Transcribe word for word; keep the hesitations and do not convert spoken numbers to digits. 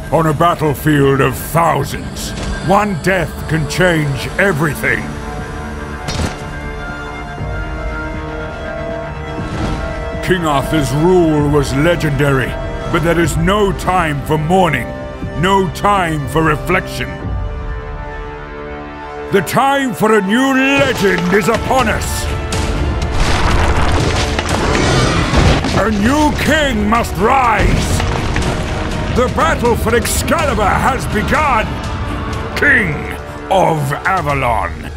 On a battlefield of thousands, one death can change everything. King Arthur's rule was legendary, but there is no time for mourning, no time for reflection. The time for a new legend is upon us. A new king must rise. The battle for Excalibur has begun. King of Avalon.